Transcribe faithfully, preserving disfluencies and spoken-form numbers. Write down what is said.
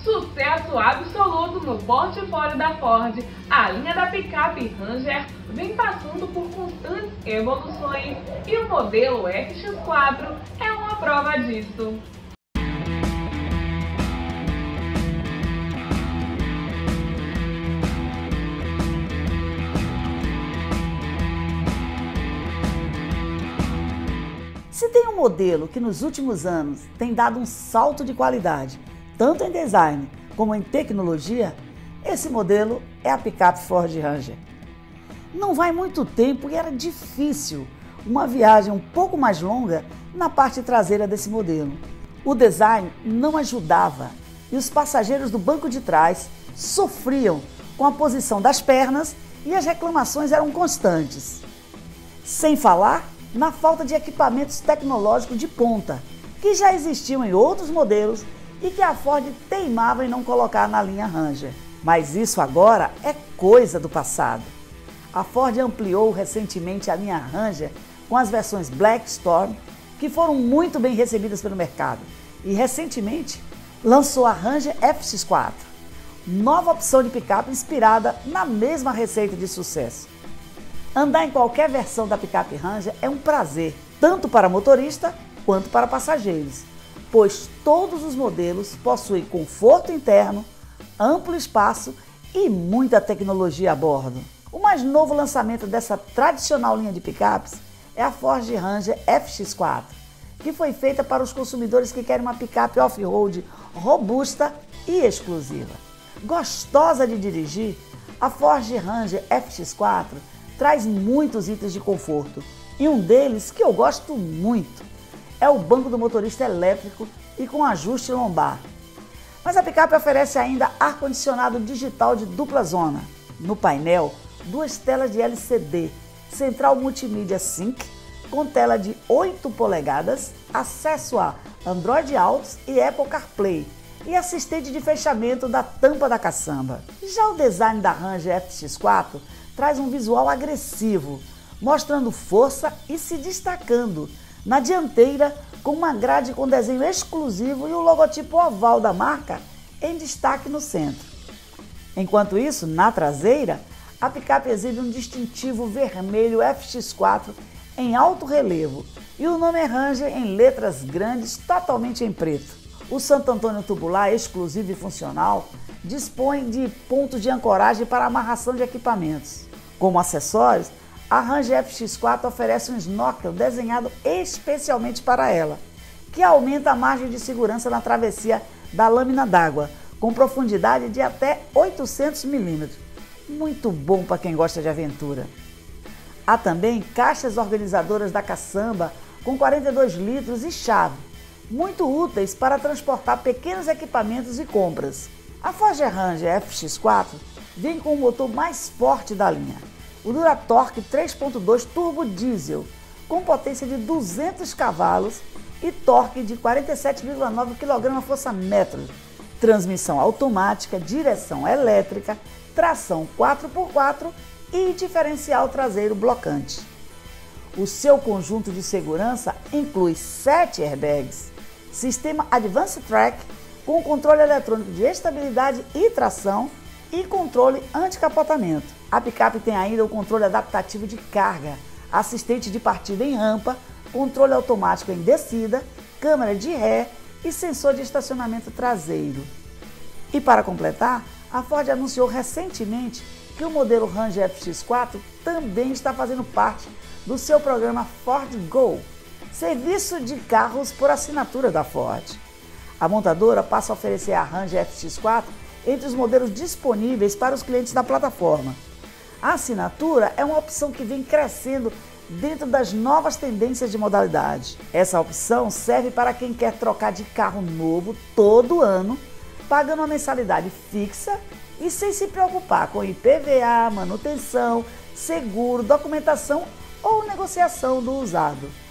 Sucesso absoluto no portfólio da Ford, a linha da picape Ranger vem passando por constantes evoluções e o modelo F X quatro é uma prova disso. Se tem um modelo que nos últimos anos tem dado um salto de qualidade, tanto em design como em tecnologia, esse modelo é a picape Ford Ranger. Não vai muito tempo e era difícil uma viagem um pouco mais longa na parte traseira desse modelo. O design não ajudava e os passageiros do banco de trás sofriam com a posição das pernas e as reclamações eram constantes. Sem falar na falta de equipamentos tecnológicos de ponta, que já existiam em outros modelos e que a Ford teimava em não colocar na linha Ranger. Mas isso agora é coisa do passado. A Ford ampliou recentemente a linha Ranger com as versões Black Storm, que foram muito bem recebidas pelo mercado, e recentemente lançou a Ranger F X quatro, nova opção de picape inspirada na mesma receita de sucesso. Andar em qualquer versão da picape Ranger é um prazer, tanto para motorista quanto para passageiros, pois todos os modelos possuem conforto interno, amplo espaço e muita tecnologia a bordo. O mais novo lançamento dessa tradicional linha de picapes é a Ford Ranger F X quatro, que foi feita para os consumidores que querem uma picape off-road robusta e exclusiva. Gostosa de dirigir, a Ford Ranger F X quatro traz muitos itens de conforto, e um deles que eu gosto muito é o banco do motorista elétrico e com ajuste lombar. Mas a picape oferece ainda ar-condicionado digital de dupla zona. No painel, duas telas de L C D, central multimídia Sync, com tela de oito polegadas, acesso a Android Auto e Apple CarPlay, e assistente de fechamento da tampa da caçamba. Já o design da Ranger F X quatro traz um visual agressivo, mostrando força e se destacando na dianteira com uma grade com desenho exclusivo e o logotipo oval da marca em destaque no centro. Enquanto isso, na traseira, a picape exibe um distintivo vermelho F X quatro em alto relevo e o nome é Ranger em letras grandes totalmente em preto. O Santo Antônio tubular exclusivo e funcional dispõe de pontos de ancoragem para amarração de equipamentos. Como acessórios, a Ranger F X quatro oferece um snorkel desenhado especialmente para ela, que aumenta a margem de segurança na travessia da lâmina d'água, com profundidade de até oitocentos milímetros. Muito bom para quem gosta de aventura. Há também caixas organizadoras da caçamba com quarenta e dois litros e chave, muito úteis para transportar pequenos equipamentos e compras. A Ford Ranger F X quatro vem com o motor mais forte da linha, o Duratorque três ponto dois turbo diesel, com potência de duzentos cavalos e torque de quarenta e sete vírgula nove quilograma-força-metro, transmissão automática, direção elétrica, tração quatro por quatro e diferencial traseiro blocante. O seu conjunto de segurança inclui sete airbags, sistema Advanced Track com controle eletrônico de estabilidade e tração e controle anti-capotamento. A picape tem ainda o controle adaptativo de carga, assistente de partida em rampa, controle automático em descida, câmera de ré e sensor de estacionamento traseiro. E para completar, a Ford anunciou recentemente que o modelo Ranger F X quatro também está fazendo parte do seu programa Ford Go, serviço de carros por assinatura da Ford. A montadora passa a oferecer a Ranger F X quatro entre os modelos disponíveis para os clientes da plataforma. A assinatura é uma opção que vem crescendo dentro das novas tendências de modalidade. Essa opção serve para quem quer trocar de carro novo todo ano, pagando uma mensalidade fixa e sem se preocupar com I P V A, manutenção, seguro, documentação ou negociação do usado.